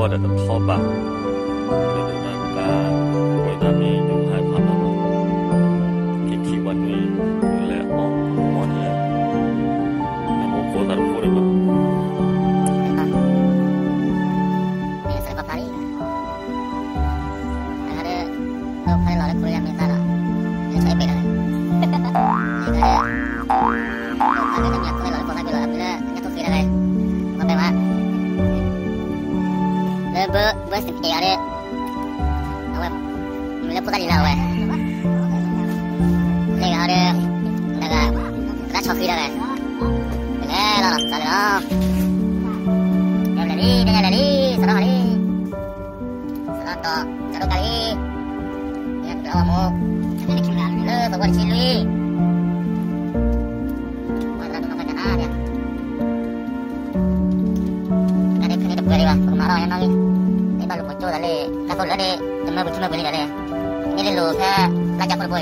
的跑吧，这个那个回答你就害怕了，提问你来哦你，那我过得过得了。 bữa sinh nhật đấy, mình lấy phụ ta đi nào vậy? Đây là đây, là đã cho khi đây này, đây là sao đó? Đây là đi, sao đó đi, sao đó to, sao đó cái đi, nhặt đâu mà mua, lơ tôi quay chi lui, quay ra tôi không phải cái gì, cái này được cái gì vậy? Không nói đâu em nói đi. Baru muncul tadi, kalau tadi cuma beli tadi. Ini dulu saya lajak berboy.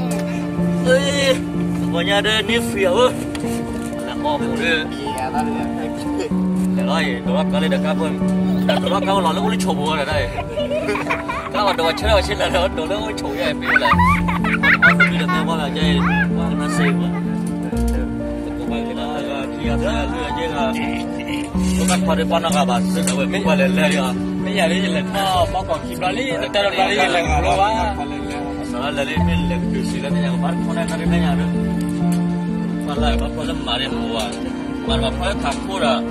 Pokoknya ada ni feel, nak mau boleh. Iya, tadi ya. Rồi, đó kali dah kapan? Đó kau lalu boleh coba dah dah. Kau ada macam macam lah, đó boleh coba ya, bila. Aku bila tu malah jadi nasi. Aku bagi lah, dia dah dia lah. Bukan pada panah kabar, sebab memang lelai ya. Bây giờ đi là nó bao còn kịp đó đi, tao đâu đi là lâu quá. Sao là đi mình là cứ xí là nhà bắt con này nó đi nhà được. Mà lại bắt con làm mà đi mua, mà phải thằng cô ra.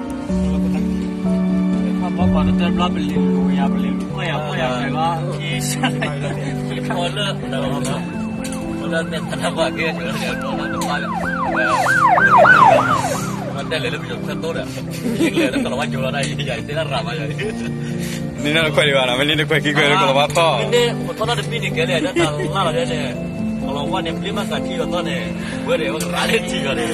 Bắt con nó tên là beli lu ya beli lu, mua ya phải là cái sao này, con nó đâu mà, con nó tên thằng bà kia nữa thì nó phải. Ada lebih jauh satu dah. Ini kalau maju ada jadi tidak ramai jadi. Ini nak kau di mana? Ini kau kiki kau kalau apa? Ini betul ada bini kali ada tanah ada ni. Kalau awak ni beli makan tiga tu ni, boleh awak rada tiga ni.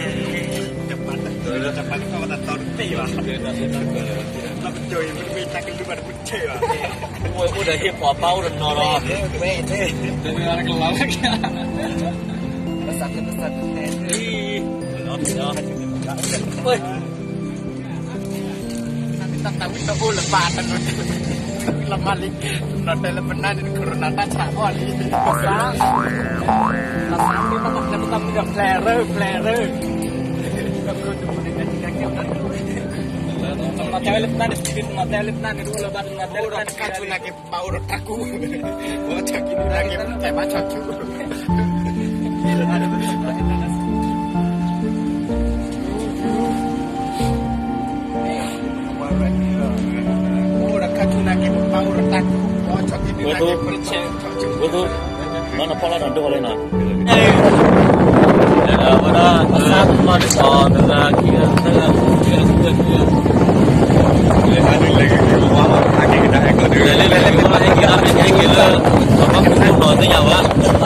Cepat kau dah tahu tiga. Nak join beli tak kau baru buce lah. Kau dah hip hop bau dan nora. Jadi orang kelar lagi. Besar. Oi. Tak tahu tak boleh lepasan. Lemah lagi. Nanti lepas ni corona tak cakap lagi. Besar. Lepas ni tak ada flare. Materi lepas ni sedikit materi lepas ni dulu lepas ni materi lepas ni kacau lagi bau rotaku. Bocah kini lagi kayak macam tu. Betul. Mana pola nak dua lena. Pada saat mana sah lagi ada lagi keluar lagi kita ekor dulu. Lagi apa yang kita apa pun boleh nyawa.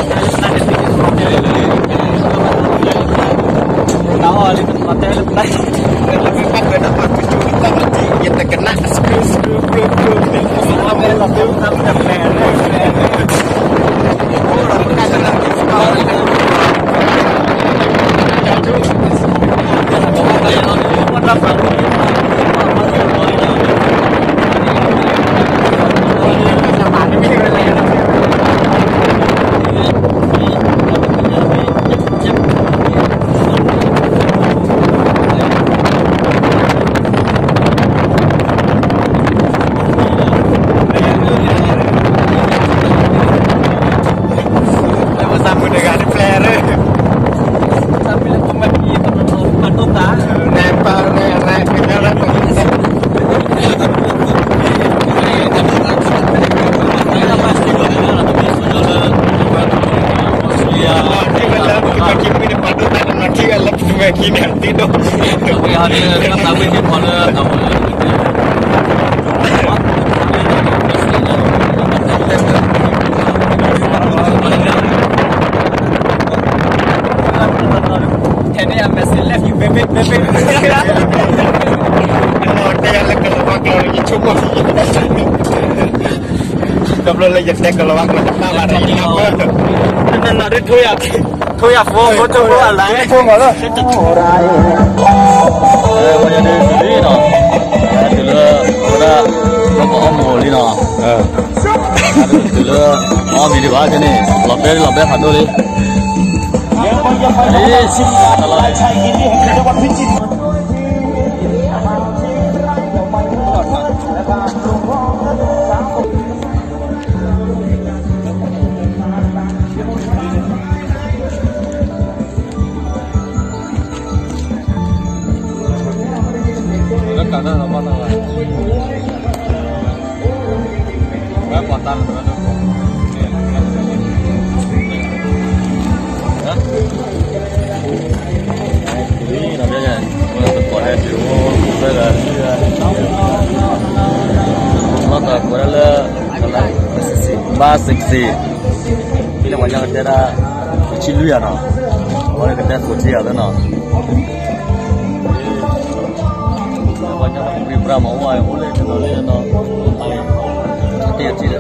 Tahu ali materi lepas. Lebih pada dapat tujuh kita nanti kita kena screw. Semua melakukan kita plan. Kini tidur. Tapi hari ni kita tahu je pola tahu. Ini yang masih left you bebek. Kalau dia nak keluar lagi cuma. Kalau lagi dia keluar kita lari apa? Kita lari thôi à phố cho phố lại phố mà đó bây giờ đi xử lý rồi từ lừa từ lơ o mình đi vào cái này lọp bé phạt đôi đi đấy xin lại ชายกินที่แห่งจังหวัดพิจิตร cả đó là bao nhiêu rồi? Mấy quả tan rồi đó. Đó. Đi làm gì vậy? Quả này chịu đây là nó là quả là 360. Khi mà nhà người ta chỉ lười à nó, người ta cố chỉ à đó nó. Banyak beberapa mau oleh oleh no dia tidak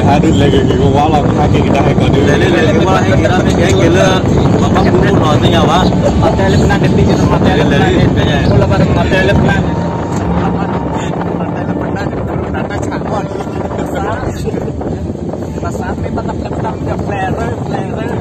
hadut lagi ke wala kaki kita ekor dulu. Lele malah kira kayak gila bapak bunuh nontonnya pak. Materi pernah detik itu materi pernah. Kalau pada materi pernah. Materi pernah itu nata cakon. Pas sampai tetap flare.